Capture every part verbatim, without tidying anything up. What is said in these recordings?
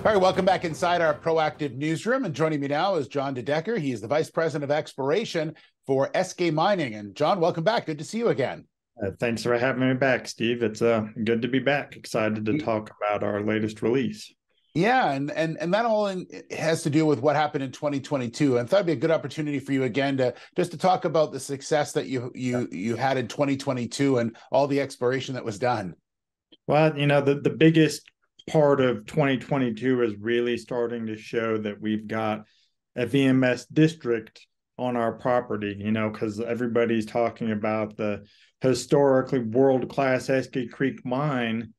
All right, welcome back inside our Proactive newsroom. And joining me now is John DeDecker. He is the Vice President of Exploration for Eskay Mining. And John, welcome back. Good to see you again. Uh, thanks for having me back, Steve. It's uh, good to be back. Excited to talk about our latest release. Yeah, and and and that all in, has to do with what happened in twenty twenty-two. And I thought it'd be a good opportunity for you again to just to talk about the success that you you you had in twenty twenty-two and all the exploration that was done. Well, you know, the, the biggest part of twenty twenty-two is really starting to show that we've got a V M S district on our property, you know, because everybody's talking about the historically world-class Eskay Creek mine.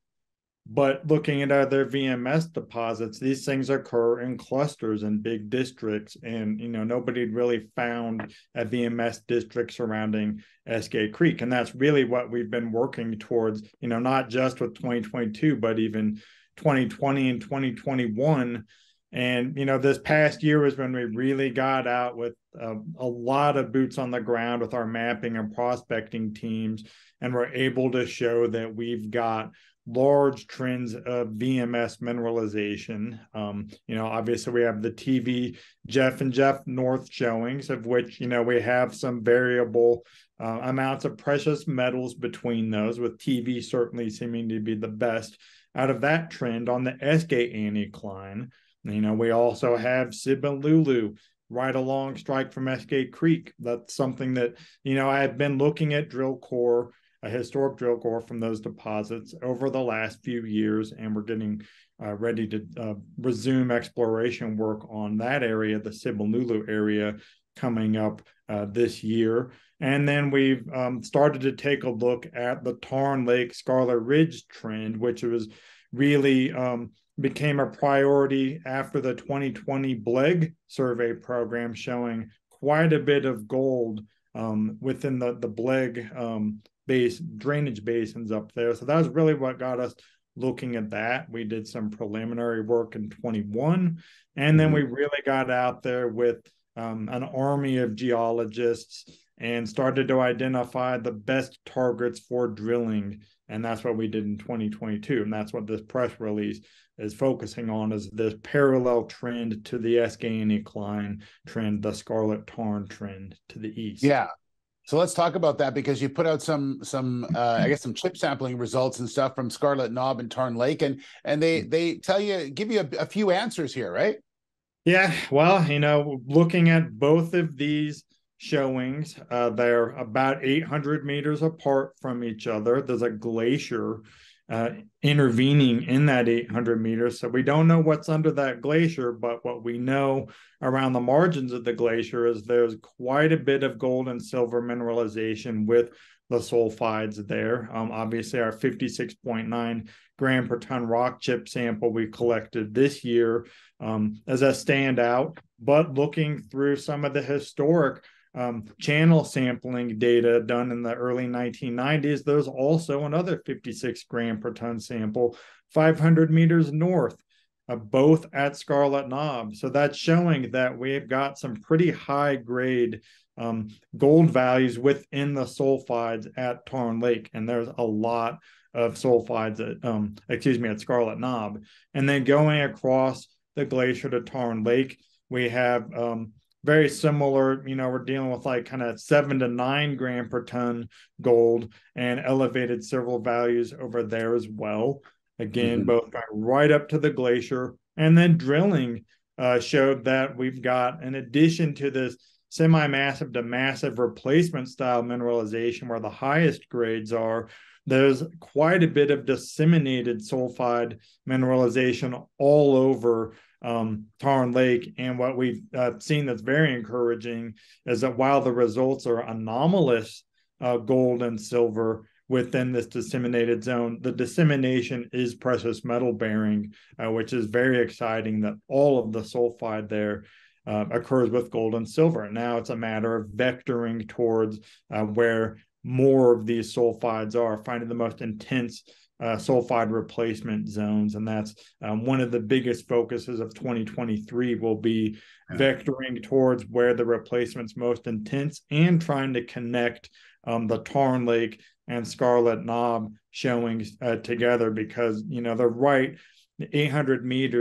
But looking at other V M S deposits, these things occur in clusters and big districts. And, you know, nobody really found a V M S district surrounding Eskay Creek. And that's really what we've been working towards, you know, not just with twenty twenty-two, but even twenty twenty and twenty twenty-one. And, you know, this past year was when we really got out with uh, a lot of boots on the ground with our mapping and prospecting teams. And we're able to show that we've got large trends of V M S mineralization. Um, you know, obviously we have the T V Jeff and Jeff North showings, of which, you know, we have some variable uh, amounts of precious metals between those, with T V certainly seeming to be the best out of that trend on the Eskay anticline. You know, we also have Sibalulu right along strike from Eskay Creek. That's something that, you know, I have been looking at drill core, a historic drill core from those deposits over the last few years, and we're getting uh, ready to uh, resume exploration work on that area, the Sibalulu area, coming up uh, this year. And then we've um, started to take a look at the Tarn Lake Scarlet Ridge trend, which was really um, became a priority after the twenty twenty B L E G survey program, showing quite a bit of gold um, within the, the B L E G um, base drainage basins up there. So that was really what got us looking at that. We did some preliminary work in twenty-one, and then we really got out there with um, an army of geologists and started to identify the best targets for drilling. And that's what we did in twenty twenty-two. And that's what this press release is focusing on, is this parallel trend to the Eskay anticline trend, the Scarlet Tarn trend to the east. Yeah. So let's talk about that, because you put out some, some, uh, I guess, some chip sampling results and stuff from Scarlet Knob and Tarn Lake, and and they they tell you, give you a, a few answers here, right? Yeah. Well, you know, looking at both of these showings, uh, they're about eight hundred meters apart from each other. There's a glacier uh, intervening in that eight hundred meters. So we don't know what's under that glacier, but what we know around the margins of the glacier is there's quite a bit of gold and silver mineralization with the sulfides there. Um, obviously, our fifty-six point nine gram per ton rock chip sample we collected this year um, as a standout. But looking through some of the historic Um, channel sampling data done in the early nineteen nineties, there's also another fifty-six gram per ton sample five hundred meters north, uh, both at Scarlet Knob. So that's showing that we've got some pretty high grade um, gold values within the sulfides at Tarn Lake. And there's a lot of sulfides at, um, excuse me, at Scarlet Knob. And then going across the glacier to Tarn Lake, we have um, very similar, you know, we're dealing with like kind of seven to nine gram per ton gold and elevated silver values over there as well. Again, mm-hmm. both right up to the glacier. And then drilling uh, showed that we've got, in addition to this semi-massive to massive replacement style mineralization where the highest grades are, there's quite a bit of disseminated sulfide mineralization all over um, Tarn Lake. And what we've uh, seen that's very encouraging is that while the results are anomalous uh, gold and silver within this disseminated zone, the dissemination is precious metal bearing, uh, which is very exciting, that all of the sulfide there uh, occurs with gold and silver. Now it's a matter of vectoring towards uh, where more of these sulfides are, finding the most intense uh, sulfide replacement zones. And that's um, one of the biggest focuses of twenty twenty-three will be yeah. vectoring towards where the replacement's most intense and trying to connect um, the Tarn Lake and Scarlet Knob showings uh, together, because, you know, they're right eight hundred meters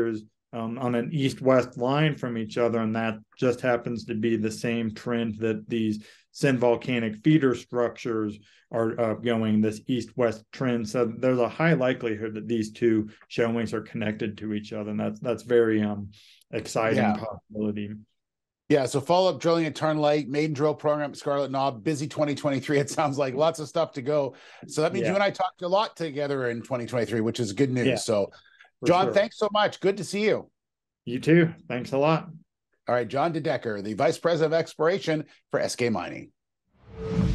um, on an east-west line from each other, and that just happens to be the same trend that these synvolcanic feeder structures are uh, going, this east-west trend. So there's a high likelihood that these two showings are connected to each other, and that's that's very um exciting Yeah. possibility. Yeah, so follow-up drilling at Tarn Lake, maiden drill program at Scarlet Knob, busy twenty twenty-three. It sounds like lots of stuff to go. So that means Yeah. you and I talked a lot together in twenty twenty-three, which is good news. Yeah, so, for John, sure. thanks so much. Good to see you. You too. Thanks a lot. All right, John DeDecker, the Vice President of Exploration for Eskay Mining.